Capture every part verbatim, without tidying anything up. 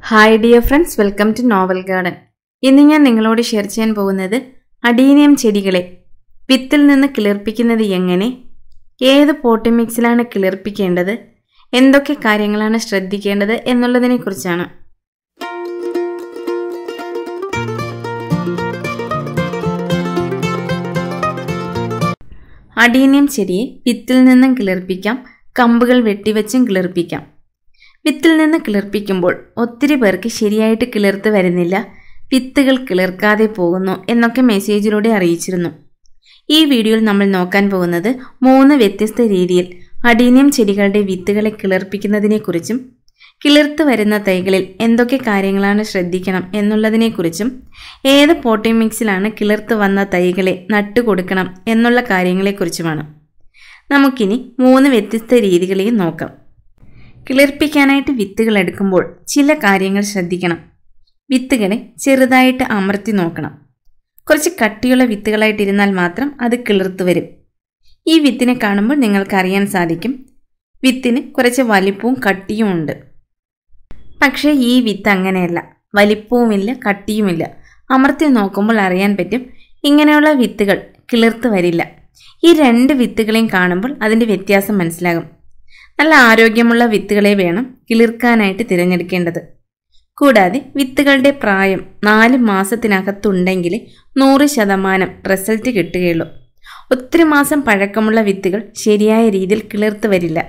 Hi dear friends, welcome to Novel Garden. ഇന്ന് ഞാൻ നിങ്ങളോട് ഷെയർ ചെയ്യാൻ പോകുന്നത് അഡീനിയം ചെടികളെ വിത്തിൽ നിന്ന് കിളിർപ്പിക്കുന്നത് എങ്ങനെ, ഏത് പോട്ടി മിക്സിലാണ് കിളിർപ്പിക്കേണ്ടത്, എന്തൊക്കെ കാര്യങ്ങളാണ് ശ്രദ്ധിക്കേണ്ടത് എന്നുള്ളതിനെക്കുറിച്ചാണ്. അഡീനിയം ചെടിയെ വിത്തിൽ നിന്നും കിളിർപ്പിക്കാം, കമ്പുകൾ വെട്ടിവെച്ചും കിളിർപ്പിക്കാം. വിത്തിൽ നിന്ന് കിളിർപ്പിക്കുമ്പോൾ ഒത്തിരി പേർക്ക് ശരിയായിട്ട് കിളിർത്ത് വരുന്നില്ല, വിത്തുകൾ കിളിർക്കാതെ പോകുന്നു എന്നൊക്കെ മെസ്സേജിലൂടെ അറിയിച്ചിരുന്നു. ഈ വീഡിയോയിൽ നമ്മൾ നോക്കാൻ പോകുന്നത് മൂന്ന് വ്യത്യസ്ത രീതിയിൽ അഡീനിയം ചെടികളുടെ വിത്തുകളെ കിളിർപ്പിക്കുന്നതിനെക്കുറിച്ചും കിളിർത്ത് വരുന്ന തൈകളിൽ എന്തൊക്കെ കാര്യങ്ങളാണ് ശ്രദ്ധിക്കണം എന്നുള്ളതിനെക്കുറിച്ചും ഏത് പോട്ടി മിക്സിലാണ് കിളിർത്ത് വന്ന തൈകളെ നട്ടുകൊടുക്കണം എന്നുള്ള കാര്യങ്ങളെക്കുറിച്ചുമാണ്. നമുക്കിനി മൂന്ന് വ്യത്യസ്ത രീതികളെയും നോക്കാം. കിളിർപ്പിക്കാനായിട്ട് വിത്തുകൾ എടുക്കുമ്പോൾ ചില കാര്യങ്ങൾ ശ്രദ്ധിക്കണം. വിത്തുകളെ ചെറുതായിട്ട് അമർത്തി നോക്കണം. കുറച്ച് കട്ടിയുള്ള വിത്തുകളായിട്ടിരുന്നാൽ മാത്രം അത് കിളിർത്ത് വരും. ഈ വിത്തിനെ കാണുമ്പോൾ നിങ്ങൾക്ക് അറിയാൻ സാധിക്കും, വിത്തിന് കുറച്ച് വലിപ്പവും കട്ടിയും ഉണ്ട്. പക്ഷേ ഈ വിത്ത് അങ്ങനെയല്ല, വലിപ്പവുമില്ല കട്ടിയുമില്ല. അമർത്തി നോക്കുമ്പോൾ അറിയാൻ പറ്റും, ഇങ്ങനെയുള്ള വിത്തുകൾ കിളിർത്ത് വരില്ല. ഈ രണ്ട് വിത്തുകളെയും കാണുമ്പോൾ അതിൻ്റെ വ്യത്യാസം മനസ്സിലാകും. നല്ല ആരോഗ്യമുള്ള വിത്തുകളെ വേണം കിളിർക്കാനായിട്ട് തിരഞ്ഞെടുക്കേണ്ടത്. കൂടാതെ വിത്തുകളുടെ പ്രായം നാല് മാസത്തിനകത്തുണ്ടെങ്കിൽ നൂറ് ശതമാനം റിസൾട്ട് കിട്ടുകയുള്ളൂ. ഒത്തിരി മാസം പഴക്കമുള്ള വിത്തുകൾ ശരിയായ രീതിയിൽ കിളിർത്ത് വരില്ല.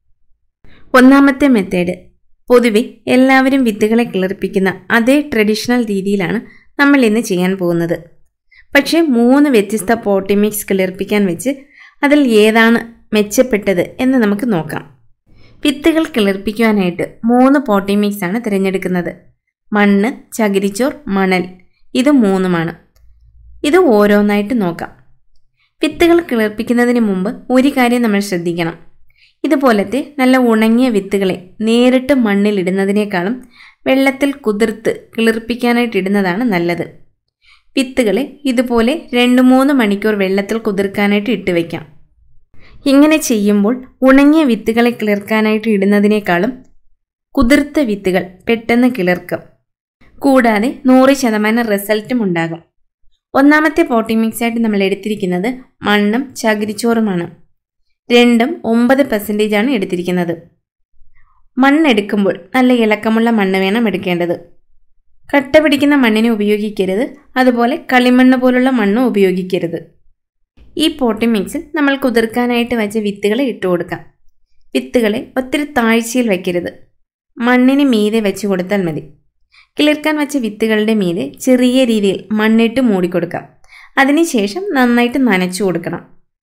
ഒന്നാമത്തെ മെത്തേഡ്, പൊതുവെ എല്ലാവരും വിത്തുകളെ കിളിർപ്പിക്കുന്ന അതേ ട്രഡീഷണൽ രീതിയിലാണ് നമ്മൾ ഇന്ന് ചെയ്യാൻ പോകുന്നത്. പക്ഷേ മൂന്ന് വ്യത്യസ്ത പോട്ടി മിക്സ് കിളിർപ്പിക്കാൻ വെച്ച് അതിൽ ഏതാണ് മെച്ചപ്പെട്ടത് എന്ന് നമുക്ക് നോക്കാം. വിത്തുകൾ കിളിർപ്പിക്കുവാനായിട്ട് മൂന്ന് പോട്ടി മിക്സ് ആണ് തിരഞ്ഞെടുക്കുന്നത്. മണ്ണ്, ചകിരിച്ചോർ, മണൽ, ഇത് മൂന്നുമാണ്. ഇത് ഓരോന്നായിട്ട് നോക്കാം. വിത്തുകൾ കിളിർപ്പിക്കുന്നതിന് മുമ്പ് ഒരു കാര്യം നമ്മൾ ശ്രദ്ധിക്കണം. ഇതുപോലത്തെ നല്ല ഉണങ്ങിയ വിത്തുകളെ നേരിട്ട് മണ്ണിൽ ഇടുന്നതിനേക്കാളും വെള്ളത്തിൽ കുതിർത്ത് കിളിർപ്പിക്കാനായിട്ട് ഇടുന്നതാണ് നല്ലത്. വിത്തുകളെ ഇതുപോലെ രണ്ട് മൂന്ന് മണിക്കൂർ വെള്ളത്തിൽ കുതിർക്കാനായിട്ട് ഇട്ട് വയ്ക്കാം. ഇങ്ങനെ ചെയ്യുമ്പോൾ ഉണങ്ങിയ വിത്തുകളെ കിളിർക്കാനായിട്ട് ഇടുന്നതിനേക്കാളും കുതിർത്ത വിത്തുകൾ പെട്ടെന്ന് കിളിർക്കും. കൂടാതെ നൂറ് ശതമാനം റിസൾട്ടും ഉണ്ടാകും. ഒന്നാമത്തെ പോട്ടി മിക്സായിട്ട് നമ്മൾ എടുത്തിരിക്കുന്നത് മണ്ണും ചകിരിച്ചോറുമാണ്. രണ്ടും ഒമ്പത് പെർസെൻറ്റേജ് ആണ് എടുത്തിരിക്കുന്നത്. മണ്ണെടുക്കുമ്പോൾ നല്ല ഇളക്കമുള്ള മണ്ണ് വേണം എടുക്കേണ്ടത്. കട്ട പിടിക്കുന്ന മണ്ണിനെ ഉപയോഗിക്കരുത്, അതുപോലെ കളിമണ്ണ് പോലുള്ള മണ്ണും ഉപയോഗിക്കരുത്. ഈ പോട്ടി മിക്സിൽ നമ്മൾ കുതിർക്കാനായിട്ട് വെച്ച വിത്തുകളെ ഇട്ട് കൊടുക്കാം. വിത്തുകളെ ഒത്തിരി താഴ്ചയിൽ വയ്ക്കരുത്, മണ്ണിന് മീതെ വെച്ച് കൊടുത്താൽ മതി. കിളിർക്കാൻ വെച്ച വിത്തുകളുടെ മീതെ ചെറിയ രീതിയിൽ മണ്ണിട്ട് മൂടിക്കൊടുക്കാം. അതിനുശേഷം നന്നായിട്ട് നനച്ചു കൊടുക്കണം.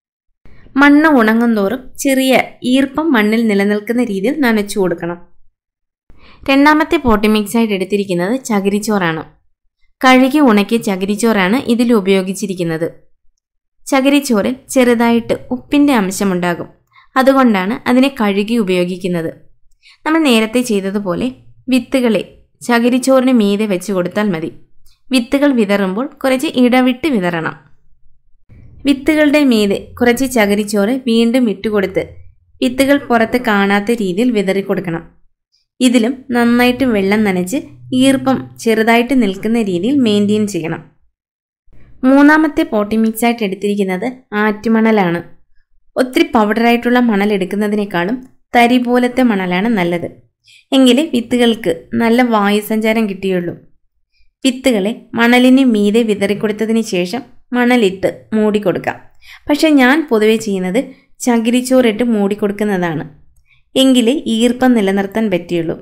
മണ്ണ് ഉണങ്ങും തോറും ചെറിയ ഈർപ്പം മണ്ണിൽ നിലനിൽക്കുന്ന രീതിയിൽ നനച്ചു കൊടുക്കണം. രണ്ടാമത്തെ പോട്ടി മിക്സായിട്ട് എടുത്തിരിക്കുന്നത് ചകിരിച്ചോറാണ്. കഴുകി ഉണക്കിയ ചകിരിച്ചോറാണ് ഇതിൽ ഉപയോഗിച്ചിരിക്കുന്നത്. ചകിരിച്ചോറിൽ ചെറുതായിട്ട് ഉപ്പിൻ്റെ അംശമുണ്ടാകും, അതുകൊണ്ടാണ് അതിനെ കഴുകി ഉപയോഗിക്കുന്നത്. നമ്മൾ നേരത്തെ ചെയ്തതുപോലെ വിത്തുകളെ ചകിരിച്ചോറിന് മീതെ വെച്ച് കൊടുത്താൽ മതി. വിത്തുകൾ വിതറുമ്പോൾ കുറച്ച് ഇടവിട്ട് വിതറണം. വിത്തുകളുടെ മീതെ കുറച്ച് ചകിരിച്ചോറ് വീണ്ടും ഇട്ടുകൊടുത്ത് വിത്തുകൾ പുറത്ത് കാണാത്ത രീതിയിൽ വിതറിക്കൊടുക്കണം. ഇതിലും നന്നായിട്ട് വെള്ളം നനച്ച് ഈർപ്പം ചെറുതായിട്ട് നിൽക്കുന്ന രീതിയിൽ മെയിൻറ്റെയിൻ ചെയ്യണം. മൂന്നാമത്തെ പോട്ടി മിക്സായിട്ട് എടുത്തിരിക്കുന്നത് ആറ്റുമണലാണ്. ഒത്തിരി പൗഡറായിട്ടുള്ള മണൽ എടുക്കുന്നതിനേക്കാളും തരി പോലത്തെ മണലാണ് നല്ലത്. എങ്കിലേ വിത്തുകൾക്ക് നല്ല വായുസഞ്ചാരം കിട്ടിയുള്ളൂ. വിത്തുകളെ മണലിന് മീതെ വിതറിക്കൊടുത്തതിന് ശേഷം മണലിട്ട് മൂടിക്കൊടുക്കാം. പക്ഷെ ഞാൻ പൊതുവെ ചെയ്യുന്നത് ചകിരിച്ചോറിട്ട് മൂടിക്കൊടുക്കുന്നതാണ്. എങ്കിലേ ഈർപ്പം നിലനിർത്താൻ പറ്റുള്ളൂ.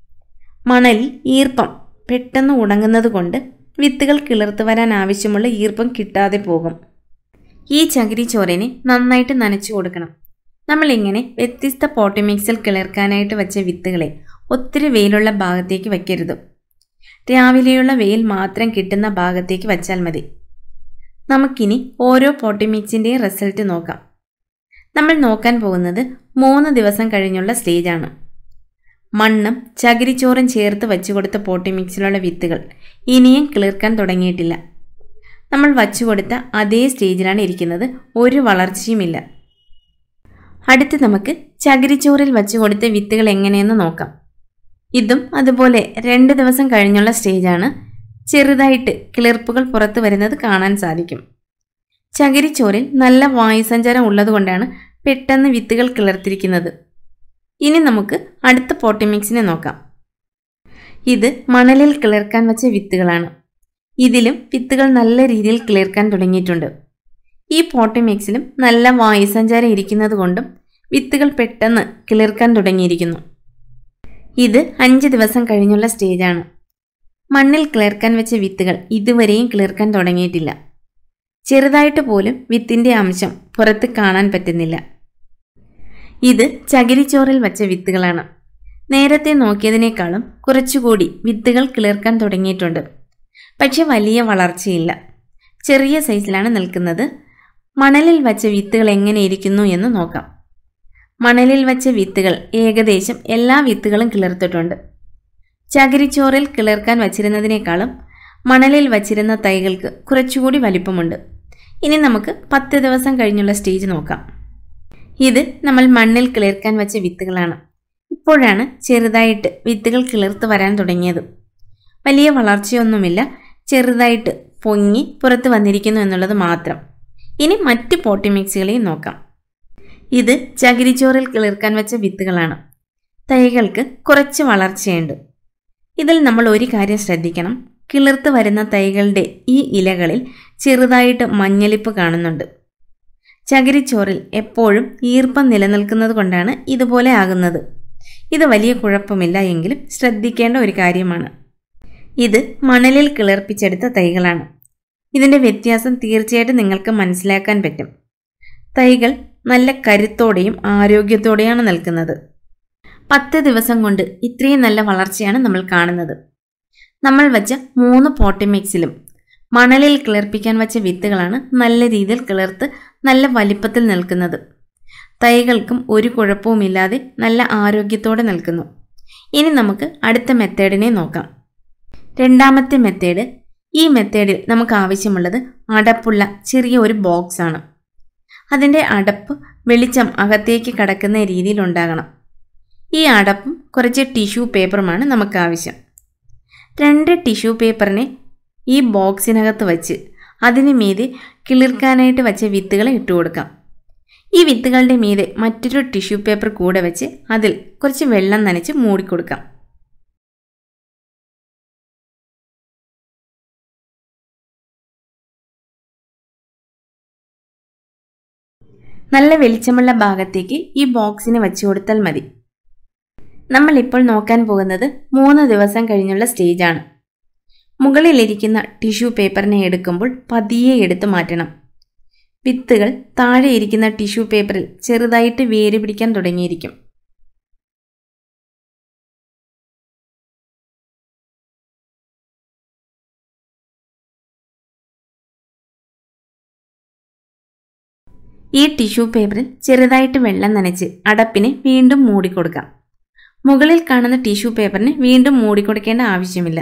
മണലിൽ ഈർപ്പം പെട്ടെന്ന് ഉണങ്ങുന്നത് കൊണ്ട് വിത്തുകൾ കിളിർത്ത് വരാൻ ആവശ്യമുള്ള ഈർപ്പം കിട്ടാതെ പോകും. ഈ ചകിരിച്ചോറിനെ നന്നായിട്ട് നനച്ചു കൊടുക്കണം. നമ്മളിങ്ങനെ വ്യത്യസ്ത പോട്ടി മിക്സിൽ കിളിർക്കാനായിട്ട് വെച്ച വിത്തുകളെ ഒത്തിരി വെയിലുള്ള ഭാഗത്തേക്ക് വയ്ക്കരുത്. രാവിലെയുള്ള വെയിൽ മാത്രം കിട്ടുന്ന ഭാഗത്തേക്ക് വച്ചാൽ മതി. നമുക്കിനി ഓരോ പോട്ടി മിക്സിൻ്റെയും റിസൾട്ട് നോക്കാം. നമ്മൾ നോക്കാൻ പോകുന്നത് മൂന്ന് ദിവസം കഴിഞ്ഞുള്ള സ്റ്റേജാണ്. മണ്ണും ചകിരിച്ചോറും ചേർത്ത് വച്ചു കൊടുത്ത പോട്ടി മിക്സിലുള്ള വിത്തുകൾ ഇനിയും കിളിർക്കാൻ തുടങ്ങിയിട്ടില്ല. നമ്മൾ വച്ചു കൊടുത്ത അതേ സ്റ്റേജിലാണ് ഇരിക്കുന്നത്, ഒരു വളർച്ചയുമില്ല. അടുത്ത് നമുക്ക് ചകിരിച്ചോറിൽ വച്ചു കൊടുത്ത വിത്തുകൾ എങ്ങനെയെന്ന് നോക്കാം. ഇതും അതുപോലെ രണ്ട് ദിവസം കഴിഞ്ഞുള്ള സ്റ്റേജാണ്. ചെറുതായിട്ട് കിളിർപ്പുകൾ പുറത്തു വരുന്നത് കാണാൻ സാധിക്കും. ചകിരിച്ചോറിൽ നല്ല വായുസഞ്ചാരം ഉള്ളതുകൊണ്ടാണ് പെട്ടെന്ന് വിത്തുകൾ കിളിർത്തിരിക്കുന്നത്. ഇനി നമുക്ക് അടുത്ത പോട്ടി മിക്സിനെ നോക്കാം. ഇത് മണലിൽ കിളിർക്കാൻ വെച്ച വിത്തുകളാണ്. ഇതിലും വിത്തുകൾ നല്ല രീതിയിൽ കിളിർക്കാൻ തുടങ്ങിയിട്ടുണ്ട്. ഈ പോട്ടി മിക്സിലും നല്ല വായുസഞ്ചാരം ഇരിക്കുന്നത് കൊണ്ടും വിത്തുകൾ പെട്ടെന്ന് കിളിർക്കാൻ തുടങ്ങിയിരിക്കുന്നു. ഇത് അഞ്ച് ദിവസം കഴിഞ്ഞുള്ള സ്റ്റേജാണ്. മണ്ണിൽ കിളിർക്കാൻ വെച്ച വിത്തുകൾ ഇതുവരെയും കിളിർക്കാൻ തുടങ്ങിയിട്ടില്ല. ചെറുതായിട്ട് പോലും വിത്തിന്റെ അംശം പുറത്ത് കാണാൻ പറ്റുന്നില്ല. ഇത് ചകിരിച്ചോറിൽ വച്ച വിത്തുകളാണ്. നേരത്തെ നോക്കിയതിനേക്കാളും കുറച്ചുകൂടി വിത്തുകൾ കിളിർക്കാൻ തുടങ്ങിയിട്ടുണ്ട്. പക്ഷെ വലിയ വളർച്ചയില്ല. ചെറിയ സൈസിലാണ് നിൽക്കുന്നത്. മണലിൽ വച്ച വിത്തുകൾ എങ്ങനെ ഇരിക്കുന്നു എന്ന് നോക്കാം. മണലിൽ വച്ച വിത്തുകൾ ഏകദേശം എല്ലാ വിത്തുകളും കിളിർത്തിട്ടുണ്ട്. ചകിരിച്ചോറിൽ കിളിർക്കാൻ വച്ചിരുന്നതിനേക്കാളും മണലിൽ വച്ചിരുന്ന തൈകൾക്ക് കുറച്ചുകൂടി വലിപ്പമുണ്ട്. ഇനി നമുക്ക് പത്ത് ദിവസം കഴിഞ്ഞുള്ള സ്റ്റേജ് നോക്കാം. ഇത് നമ്മൾ മണ്ണിൽ കിളിർക്കാൻ വെച്ച വിത്തുകളാണ്. ഇപ്പോഴാണ് ചെറുതായിട്ട് വിത്തുകൾ കിളിർത്ത് വരാൻ തുടങ്ങിയത്. വലിയ വളർച്ചയൊന്നുമില്ല. ചെറുതായിട്ട് പൊങ്ങി പുറത്ത് വന്നിരിക്കുന്നു എന്നുള്ളത് മാത്രം. ഇനി മറ്റ് പോട്ടി മിക്സുകളെയും നോക്കാം. ഇത് ചകിരിച്ചോറിൽ കിളിർക്കാൻ വെച്ച വിത്തുകളാണ്. തൈകൾക്ക് കുറച്ച് വളർച്ചയുണ്ട്. ഇതിൽ നമ്മൾ ഒരു കാര്യം ശ്രദ്ധിക്കണം. കിളിർത്ത് വരുന്ന തൈകളുടെ ഈ ഇലകളിൽ ചെറുതായിട്ട് മഞ്ഞളിപ്പ് കാണുന്നുണ്ട്. ചകിരിച്ചോറിൽ എപ്പോഴും ഈർപ്പം നിലനിൽക്കുന്നത് കൊണ്ടാണ് ഇതുപോലെ ആകുന്നത്. ഇത് വലിയ കുഴപ്പമില്ല, എങ്കിലും ശ്രദ്ധിക്കേണ്ട ഒരു കാര്യമാണ്. ഇത് മണലിൽ കിളിർപ്പിച്ചെടുത്ത തൈകളാണ്. ഇതിൻ്റെ വ്യത്യാസം തീർച്ചയായിട്ടും നിങ്ങൾക്ക് മനസ്സിലാക്കാൻ പറ്റും. തൈകൾ നല്ല കരുത്തോടെയും ആരോഗ്യത്തോടെയാണ് നിൽക്കുന്നത്. പത്ത് ദിവസം കൊണ്ട് ഇത്രയും നല്ല വളർച്ചയാണ് നമ്മൾ കാണുന്നത്. നമ്മൾ വച്ച മൂന്ന് പോട്ടി മിക്സിലും മണലിൽ കിളിർപ്പിക്കാൻ വച്ച വിത്തുകളാണ് നല്ല രീതിയിൽ കിളിർത്ത് നല്ല വലിപ്പത്തിൽ നിൽക്കുന്നത്. തൈകൾക്കും ഒരു കുഴപ്പവുമില്ലാതെ നല്ല ആരോഗ്യത്തോടെ നിൽക്കുന്നു. ഇനി നമുക്ക് അടുത്ത മെത്തേഡിനെ നോക്കാം. രണ്ടാമത്തെ മെത്തേഡ്. ഈ മെത്തേഡിൽ നമുക്ക് ആവശ്യമുള്ളത് അടപ്പുള്ള ചെറിയ ഒരു ബോക്സ് ആണ്. അതിൻ്റെ അടപ്പ് വെളിച്ചം അകത്തേക്ക് കടക്കുന്ന രീതിയിൽ ഉണ്ടാകണം. ഈ അടപ്പും കുറച്ച് ടിഷ്യൂ പേപ്പറുമാണ് നമുക്ക് ആവശ്യം. രണ്ട് ടിഷ്യൂ പേപ്പറിനെ ഈ ബോക്സിനകത്ത് വച്ച് അതിന് മീതെ കിളിർക്കാനായിട്ട് വച്ച വിത്തുകൾ ഇട്ടു കൊടുക്കാം. ഈ വിത്തുകളുടെ മീതെ മറ്റൊരു ടിഷ്യൂ പേപ്പർ കൂടെ വെച്ച് അതിൽ കുറച്ച് വെള്ളം നനച്ച് മൂടിക്കൊടുക്കാം. നല്ല വെളിച്ചമുള്ള ഭാഗത്തേക്ക് ഈ ബോക്സിനെ വെച്ചു കൊടുത്താൽ മതി. നമ്മൾ ഇപ്പോൾ നോക്കാൻ പോകുന്നത് മൂന്ന് ദിവസം കഴിഞ്ഞുള്ള സ്റ്റേജാണ്. മുകളിലിരിക്കുന്ന ടിഷ്യൂ പേപ്പറിനെ എടുക്കുമ്പോൾ പതിയെ എടുത്തു മാറ്റണം. വിത്തുകൾ താഴെ ഇരിക്കുന്ന ടിഷ്യൂ പേപ്പറിൽ ചെറുതായിട്ട് വേര് പിടിക്കാൻ തുടങ്ങിയിരിക്കും. ഈ ടിഷ്യൂ പേപ്പറിൽ ചെറുതായിട്ട് വെള്ളം നനച്ച് അടപ്പിനെ വീണ്ടും മൂടിക്കൊടുക്കാം. മുകളിൽ കാണുന്ന ടിഷ്യൂ പേപ്പറിന് വീണ്ടും മൂടിക്കൊടുക്കേണ്ട ആവശ്യമില്ല.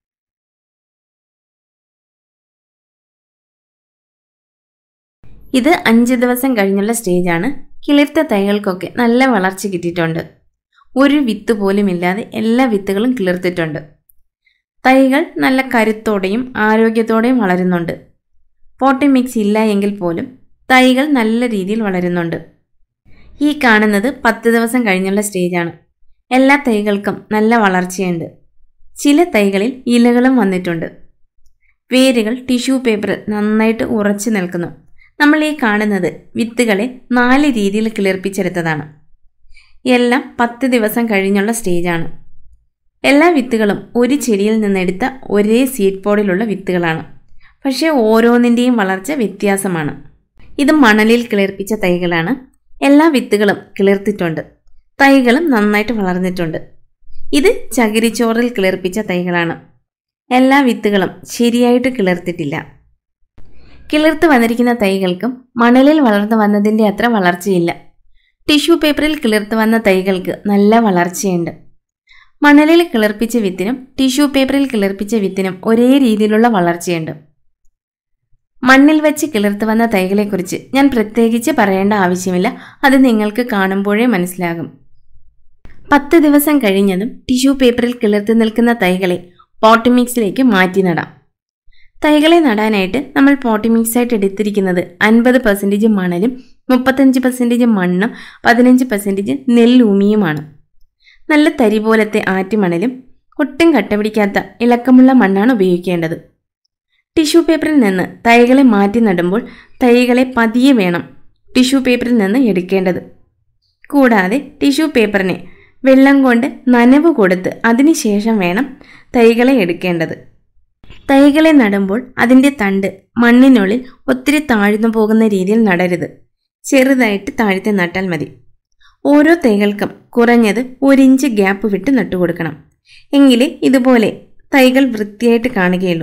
ഇത് അഞ്ച് ദിവസം കഴിഞ്ഞുള്ള സ്റ്റേജാണ്. കിളിർത്ത തൈകൾക്കൊക്കെ നല്ല വളർച്ച കിട്ടിയിട്ടുണ്ട്. ഒരു വിത്ത് പോലും ഇല്ലാതെ എല്ലാ വിത്തുകളും കിളിർത്തിട്ടുണ്ട്. തൈകൾ നല്ല കരുത്തോടെയും ആരോഗ്യത്തോടെയും വളരുന്നുണ്ട്. പോട്ടി മിക്സ് ഇല്ല എങ്കിൽ പോലും തൈകൾ നല്ല രീതിയിൽ വളരുന്നുണ്ട്. ഈ കാണുന്നത് പത്ത് ദിവസം കഴിഞ്ഞുള്ള സ്റ്റേജാണ്. എല്ലാ തൈകൾക്കും നല്ല വളർച്ചയുണ്ട്. ചില തൈകളിൽ ഇലകളും വന്നിട്ടുണ്ട്. വേരുകൾ ടിഷ്യൂ പേപ്പറിൽ നന്നായിട്ട് ഉറച്ചു നിൽക്കുന്നു. നമ്മൾ ഈ കാണുന്നത് വിത്തുകളെ നാല് രീതിയിൽ കിളിർപ്പിച്ചെടുത്തതാണ്. എല്ലാം പത്ത് ദിവസം കഴിഞ്ഞുള്ള സ്റ്റേജാണ്. എല്ലാ വിത്തുകളും ഒരു ചെടിയിൽ നിന്നെടുത്ത ഒരേ സീഡ് പോഡിലുള്ള വിത്തുകളാണ്. പക്ഷേ ഓരോന്നിൻ്റെയും വളർച്ച വ്യത്യാസമാണ്. ഇത് മണലിൽ കിളിർപ്പിച്ച തൈകളാണ്. എല്ലാ വിത്തുകളും കിളിർത്തിട്ടുണ്ട്. തൈകളും നന്നായിട്ട് വളർന്നിട്ടുണ്ട്. ഇത് ചകിരിച്ചോറിൽ കിളിർപ്പിച്ച തൈകളാണ്. എല്ലാ വിത്തുകളും ശരിയായിട്ട് കിളിർത്തിട്ടില്ല. കിളിർത്ത് വന്നിരിക്കുന്ന തൈകൾക്കും മണലിൽ വളർന്നു വന്നതിൻ്റെ അത്ര വളർച്ചയില്ല. ടിഷ്യൂ പേപ്പറിൽ കിളിർത്ത് വന്ന തൈകൾക്ക് നല്ല വളർച്ചയുണ്ട്. മണലിൽ കിളിർപ്പിച്ച വിത്തിനും ടിഷ്യൂ പേപ്പറിൽ കിളിർപ്പിച്ച വിത്തിനും ഒരേ രീതിയിലുള്ള വളർച്ചയുണ്ട്. മണ്ണിൽ വെച്ച് കിളിർത്ത് വന്ന തൈകളെക്കുറിച്ച് ഞാൻ പ്രത്യേകിച്ച് പറയേണ്ട ആവശ്യമില്ല. അത് നിങ്ങൾക്ക് കാണുമ്പോഴേ മനസ്സിലാകും. പത്ത് ദിവസം കഴിഞ്ഞതും ടിഷ്യൂ പേപ്പറിൽ കിളിർത്ത് നിൽക്കുന്ന തൈകളെ പോട്ട് മിക്സിലേക്ക് മാറ്റി നടാം. തൈകളെ നടാനായിട്ട് നമ്മൾ പോട്ട് മിക്സായിട്ട് എടുത്തിരിക്കുന്നത് അൻപത് പെർസെൻറ്റേജ് മണലും മുപ്പത്തഞ്ച് പെർസെൻറ്റേജ് മണ്ണും പതിനഞ്ച് പെർസെൻറ്റേജ് നെല്ലൂമിയുമാണ്. നല്ല തരി പോലത്തെ ആറ്റുമണലും ഒട്ടും കട്ട പിടിക്കാത്ത ഇളക്കമുള്ള മണ്ണാണ് ഉപയോഗിക്കേണ്ടത്. ടിഷ്യൂ പേപ്പറിൽ നിന്ന് തൈകളെ മാറ്റി നടുമ്പോൾ തൈകളെ പതിയെ വേണം ടിഷ്യൂ പേപ്പറിൽ നിന്ന് എടുക്കേണ്ടത്. കൂടാതെ ടിഷ്യൂ പേപ്പറിനെ വെള്ളം കൊണ്ട് നനവ് കൊടുത്ത് അതിനുശേഷം വേണം തൈകളെ എടുക്കേണ്ടത്. തൈകളെ നടുമ്പോൾ അതിൻ്റെ തണ്ട് മണ്ണിനുള്ളിൽ ഒത്തിരി താഴ്ന്നു പോകുന്ന രീതിയിൽ നടരുത്. ചെറുതായിട്ട് താഴ്ത്തി നട്ടാൽ മതി. ഓരോ തൈകൾക്കും കുറഞ്ഞത് ഒരിഞ്ച് ഗ്യാപ്പ് വിട്ട് നട്ടുകൊടുക്കണം. എങ്കിലേ ഇതുപോലെ തൈകൾ വൃത്തിയായിട്ട് കാണുകയുള്ളൂ.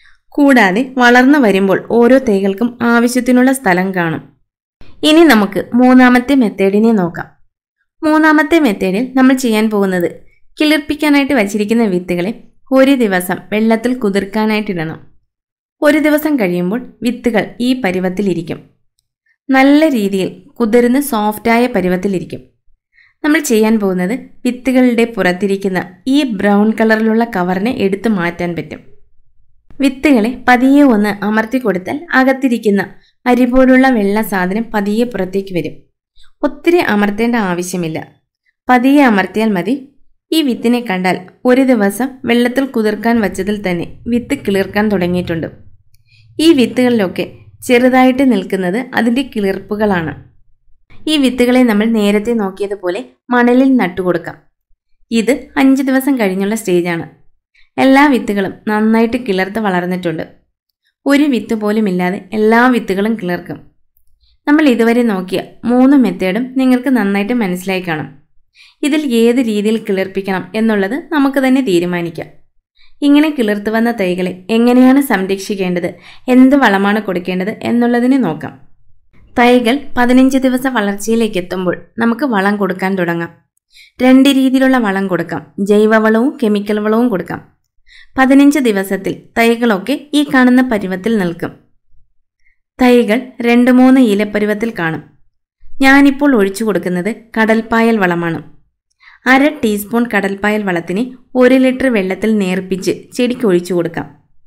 കൂടാതെ വളർന്നു വരുമ്പോൾ ഓരോ തൈകൾക്കും ആവശ്യത്തിനുള്ള സ്ഥലം കാണും. ഇനി നമുക്ക് മൂന്നാമത്തെ മെത്തേഡിനെ നോക്കാം. മൂന്നാമത്തെ മെത്തേഡിൽ നമ്മൾ ചെയ്യാൻ പോകുന്നത് കിളിർപ്പിക്കാനായിട്ട് വച്ചിരിക്കുന്ന വിത്തുകളെ ഒരു ദിവസം വെള്ളത്തിൽ കുതിർക്കാനായിട്ടിടണം. ഒരു ദിവസം കഴിയുമ്പോൾ വിത്തുകൾ ഈ പരുവത്തിലിരിക്കും. നല്ല രീതിയിൽ കുതിർന്ന് സോഫ്റ്റായ പരുവത്തിലിരിക്കും. നമ്മൾ ചെയ്യാൻ പോകുന്നത് വിത്തുകളുടെ പുറത്തിരിക്കുന്ന ഈ ബ്രൗൺ കളറിലുള്ള കവറിനെ എടുത്തു മാറ്റാൻ പറ്റും. വിത്തുകളെ പതിയെ ഒന്ന് അമർത്തി കൊടുത്താൽ അകത്തിരിക്കുന്ന അരി പോലുള്ള വെള്ള സാധനം പതിയെ പുറത്തേക്ക് വരും. ഒത്തിരി അമർത്തേണ്ട ആവശ്യമില്ല. പതിയെ അമർത്തിയാൽ മതി. ഈ വിത്തിനെ കണ്ടാൽ ഒരു ദിവസം വെള്ളത്തിൽ കുതിർക്കാൻ വച്ചതിൽ തന്നെ വിത്ത് കിളിർക്കാൻ തുടങ്ങിയിട്ടുണ്ട്. ഈ വിത്തുകളിലൊക്കെ ചെറുതായിട്ട് നിൽക്കുന്നത് അതിൻ്റെ കിളിർപ്പുകളാണ്. ഈ വിത്തുകളെ നമ്മൾ നേരത്തെ നോക്കിയതുപോലെ മണലിൽ നട്ടുകൊടുക്കാം. ഇത് അഞ്ച് ദിവസം കഴിഞ്ഞുള്ള സ്റ്റേജാണ്. എല്ലാ വിത്തുകളും നന്നായിട്ട് കിളിർത്ത് വളർന്നിട്ടുണ്ട്. ഒരു വിത്ത് പോലും ഇല്ലാതെ എല്ലാ വിത്തുകളും കിളിർക്കും. നമ്മൾ ഇതുവരെ നോക്കിയ മൂന്ന് മെത്തേഡും നിങ്ങൾക്ക് നന്നായിട്ട് മനസ്സിലായി കാണും. ഇതിൽ ഏത് രീതിയിൽ കിളിർപ്പിക്കണം എന്നുള്ളത് നമുക്ക് തന്നെ തീരുമാനിക്കാം. ഇങ്ങനെ കിളിർത്ത് വന്ന തൈകളെ എങ്ങനെയാണ് സംരക്ഷിക്കേണ്ടത്, എന്ത് വളമാണ് കൊടുക്കേണ്ടത് എന്നുള്ളതിനെ നോക്കാം. തൈകൾ പതിനഞ്ച് ദിവസം വളർച്ചയിലേക്ക് എത്തുമ്പോൾ നമുക്ക് വളം കൊടുക്കാൻ തുടങ്ങാം. രണ്ട് രീതിയിലുള്ള വളം കൊടുക്കാം. ജൈവവളവും കെമിക്കൽ വളവും കൊടുക്കാം. പതിനഞ്ച് ദിവസത്തിൽ തൈകളൊക്കെ ഈ കാണുന്ന പരുവത്തിൽ നിൽക്കും. തൈകൾ രണ്ട് മൂന്ന് ഇലപ്പരുവത്തിൽ കാണും. ഞാനിപ്പോൾ ഒഴിച്ചു കൊടുക്കുന്നത് കടൽപ്പായൽ വളമാണ്. അര ടീസ്പൂൺ കടൽപ്പായൽ വളത്തിന് ഒരു ലിറ്റർ വെള്ളത്തിൽ നേർപ്പിച്ച് ചെടിക്ക് ഒഴിച്ചു കൊടുക്കാം.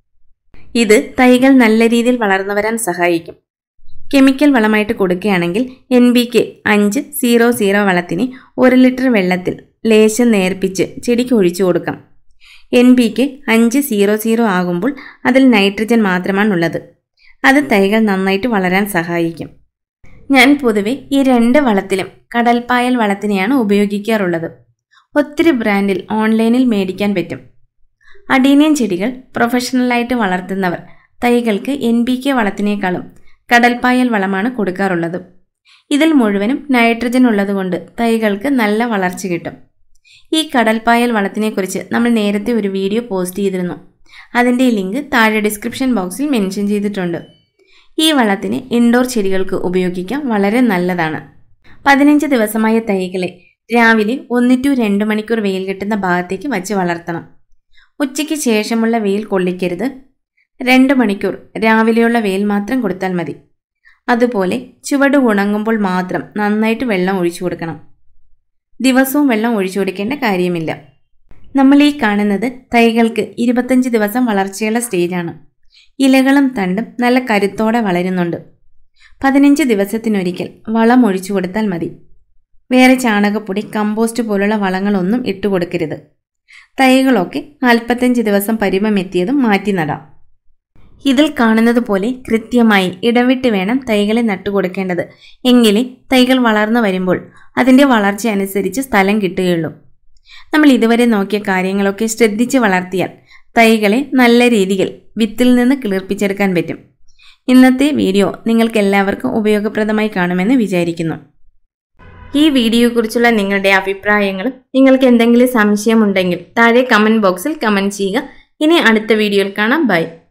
ഇത് തൈകൾ നല്ല രീതിയിൽ വളർന്നു വരാൻ സഹായിക്കും. കെമിക്കൽ വളമായിട്ട് കൊടുക്കുകയാണെങ്കിൽ എൻ ബി കെ അഞ്ച് സീറോ സീറോ വളത്തിന് ഒരു ലിറ്റർ വെള്ളത്തിൽ ലേശം നേർപ്പിച്ച് ചെടിക്ക് ഒഴിച്ചു കൊടുക്കാം. എൻ ബി കെ അഞ്ച് സീറോ സീറോ ആകുമ്പോൾ അതിൽ നൈട്രജൻ മാത്രമാണുള്ളത്. അത് തൈകൾ നന്നായിട്ട് വളരാൻ സഹായിക്കും. ഞാൻ പൊതുവെ ഈ രണ്ട് വളത്തിലും കടൽപ്പായൽ വളത്തിനെയാണ് ഉപയോഗിക്കാറുള്ളത്. ഒത്തിരി ബ്രാൻഡിൽ ഓൺലൈനിൽ മേടിക്കാൻ പറ്റും. അഡീനിയം ചെടികൾ പ്രൊഫഷണലായിട്ട് വളർത്തുന്നവർ തൈകൾക്ക് എൻ ബി കെ വളത്തിനേക്കാളും കടൽപ്പായൽ വളമാണ് കൊടുക്കാറുള്ളത്. ഇതിൽ മുഴുവനും നൈട്രജൻ ഉള്ളതുകൊണ്ട് തൈകൾക്ക് നല്ല വളർച്ച കിട്ടും. ഈ കടൽപ്പായൽ വളത്തിനെക്കുറിച്ച് നമ്മൾ നേരത്തെ ഒരു വീഡിയോ പോസ്റ്റ് ചെയ്തിരുന്നു. അതിൻ്റെ ലിങ്ക് താഴെ ഡിസ്ക്രിപ്ഷൻ ബോക്സിൽ മെൻഷൻ ചെയ്തിട്ടുണ്ട്. ഈ വളത്തിന് ഇൻഡോർ ചെടികൾക്ക് ഉപയോഗിക്കാം. വളരെ നല്ലതാണ്. പതിനഞ്ച് ദിവസമായ തൈകളെ രാവിലെ ഒന്ന് ടു രണ്ട് മണിക്കൂർ വെയിൽ കിട്ടുന്ന ഭാഗത്തേക്ക് വച്ച് വളർത്തണം. ഉച്ചയ്ക്ക് ശേഷമുള്ള വെയിൽ കൊള്ളിക്കരുത്. രണ്ട് മണിക്കൂർ രാവിലെയുള്ള വെയിൽ മാത്രം കൊടുത്താൽ മതി. അതുപോലെ ചുവട് ഉണങ്ങുമ്പോൾ മാത്രം നന്നായിട്ട് വെള്ളം ഒഴിച്ചു കൊടുക്കണം. ദിവസവും വെള്ളം ഒഴിച്ചു കൊടുക്കേണ്ട കാര്യമില്ല. നമ്മൾ ഈ കാണുന്നത് തൈകൾക്ക് ഇരുപത്തഞ്ച് ദിവസം വളർച്ചയുള്ള സ്റ്റേജാണ്. ഇലകളും തണ്ടും നല്ല കരുത്തോടെ വളരുന്നുണ്ട്. പതിനഞ്ച് ദിവസത്തിനൊരിക്കൽ വളം ഒഴിച്ചു കൊടുത്താൽ മതി. വേറെ ചാണകപ്പൊടി, കമ്പോസ്റ്റ് പോലുള്ള വളങ്ങളൊന്നും ഇട്ടുകൊടുക്കരുത്. തൈകളൊക്കെ നാൽപ്പത്തഞ്ച് ദിവസം പരുവമെത്തിയതും മാറ്റി നടാം. ഇതിൽ കാണുന്നത് പോലെ കൃത്യമായി ഇടവിട്ട് വേണം തൈകളെ നട്ടുകൊടുക്കേണ്ടത്. എങ്കിലേ തൈകൾ വളർന്നു വരുമ്പോൾ അതിൻ്റെ വളർച്ച അനുസരിച്ച് സ്ഥലം കിട്ടുകയുള്ളൂ. നമ്മൾ ഇതുവരെ നോക്കിയ കാര്യങ്ങളൊക്കെ ശ്രദ്ധിച്ച് വളർത്തിയാൽ തൈകളെ നല്ല രീതിയിൽ വിത്തിൽ നിന്ന് കിളിർപ്പിച്ചെടുക്കാൻ പറ്റും. ഇന്നത്തെ വീഡിയോ നിങ്ങൾക്ക് എല്ലാവർക്കും ഉപയോഗപ്രദമായി കാണുമെന്ന് വിചാരിക്കുന്നു. ഈ വീഡിയോയെക്കുറിച്ചുള്ള നിങ്ങളുടെ അഭിപ്രായങ്ങളും നിങ്ങൾക്ക് എന്തെങ്കിലും സംശയമുണ്ടെങ്കിൽ താഴെ കമൻറ്റ് ബോക്സിൽ കമൻറ്റ് ചെയ്യുക. ഇനി അടുത്ത വീഡിയോയിൽ കാണാം. ബൈ.